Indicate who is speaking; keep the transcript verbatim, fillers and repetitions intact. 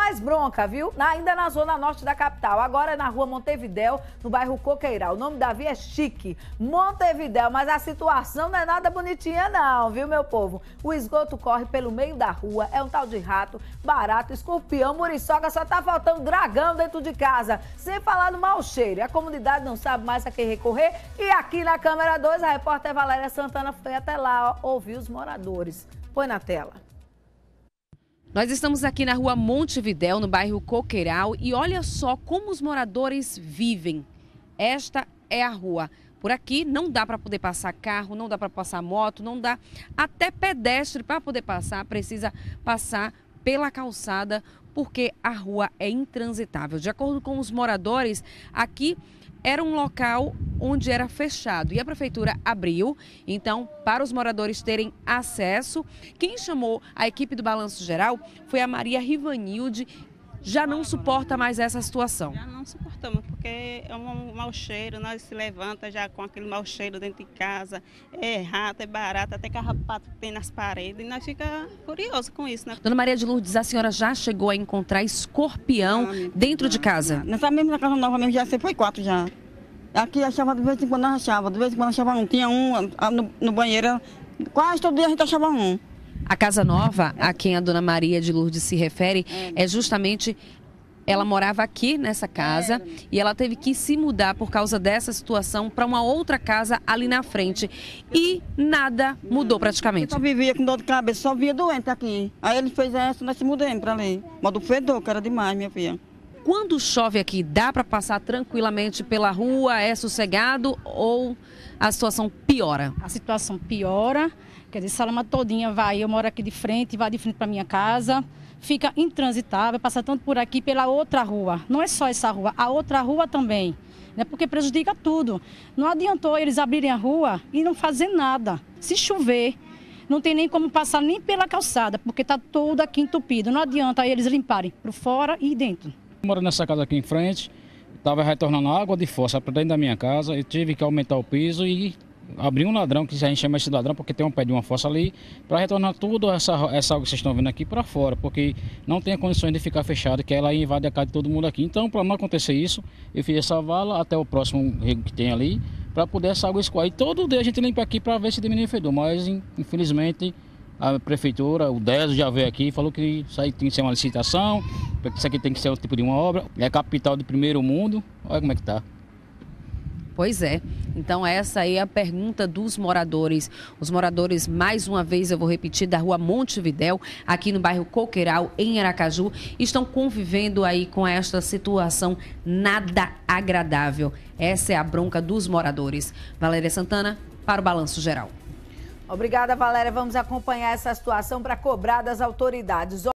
Speaker 1: mais bronca, viu? Ainda na zona norte da capital. Agora é na rua Montevidéu, no bairro Coqueiral. O nome da via é Chique. Montevidéu, mas a situação não é nada bonitinha não, viu, meu povo? O esgoto corre pelo meio da rua, é um tal de rato, barato, escorpião, muriçoca, só tá faltando dragão dentro de casa. Sem falar no mau cheiro. A comunidade não sabe mais a quem recorrer. E aqui na câmera dois, a repórter Valéria Santana foi até lá, ó, ouvir os moradores. Põe na tela.
Speaker 2: Nós estamos aqui na rua Montevidéu, no bairro Coqueiral, e olha só como os moradores vivem. Esta é a rua. Por aqui não dá para poder passar carro, não dá para passar moto, não dá até pedestre para poder passar, precisa passar pela calçada porque a rua é intransitável. De acordo com os moradores, aqui era um local onde era fechado e a prefeitura abriu, então, para os moradores terem acesso. Quem chamou a equipe do Balanço Geral foi a Maria Rivanilde. Já não suporta mais essa situação.
Speaker 3: Já não suportamos, porque é um mau cheiro, nós se levanta já com aquele mau cheiro dentro de casa, é rato, é barata, até carrapato que tem nas paredes, e nós ficamos curiosos com isso, né?
Speaker 2: Dona Maria de Lourdes, a senhora já chegou a encontrar escorpião ah, dentro de casa?
Speaker 4: Nessa mesma casa nova mesmo, já foi quatro já. Aqui achava, de vez em quando nós achava, de vez em quando achava um, tinha um no, no banheiro, quase todo dia a gente achava um.
Speaker 2: A casa nova, a quem a Dona Maria de Lourdes se refere, é justamente, ela morava aqui nessa casa e ela teve que se mudar por causa dessa situação para uma outra casa ali na frente. E nada mudou praticamente.
Speaker 4: Eu só vivia com dor de cabeça, só via doente aqui. Aí ele fez essa, nós se mudamos para ali. Mas do fedor, que era demais, minha filha.
Speaker 2: Quando chove aqui, dá para passar tranquilamente pela rua, é sossegado ou a situação piora?
Speaker 5: A situação piora, quer dizer, Salama todinha vai, eu moro aqui de frente, vai de frente para minha casa, fica intransitável, passa tanto por aqui pela outra rua. Não é só essa rua, a outra rua também, né? Porque prejudica tudo. Não adiantou eles abrirem a rua e não fazer nada. Se chover, não tem nem como passar nem pela calçada, porque está tudo aqui entupido. Não adianta eles limparem por fora e dentro.
Speaker 6: Moro nessa casa aqui em frente, estava retornando água de fossa para dentro da minha casa, eu tive que aumentar o piso e abrir um ladrão, que a gente chama esse ladrão porque tem um pé de uma fossa ali, para retornar tudo essa, essa água que vocês estão vendo aqui para fora, porque não tem condições de ficar fechado, que ela invade a casa de todo mundo aqui. Então, para não acontecer isso, eu fiz essa vala até o próximo rego que tem ali, para poder essa água escoar. E todo dia a gente limpa aqui para ver se diminui o fedor, mas infelizmente a prefeitura, o Deso já veio aqui e falou que isso aí tem que ser uma licitação, que isso aqui tem que ser um tipo de uma obra. É a capital do primeiro mundo, olha como é que tá.
Speaker 2: Pois é, então essa aí é a pergunta dos moradores. Os moradores, mais uma vez eu vou repetir, da rua Montevidéu, aqui no bairro Coqueiral, em Aracaju, estão convivendo aí com esta situação nada agradável. Essa é a bronca dos moradores. Valéria Santana, para o Balanço Geral.
Speaker 1: Obrigada, Valéria. Vamos acompanhar essa situação para cobrar das autoridades.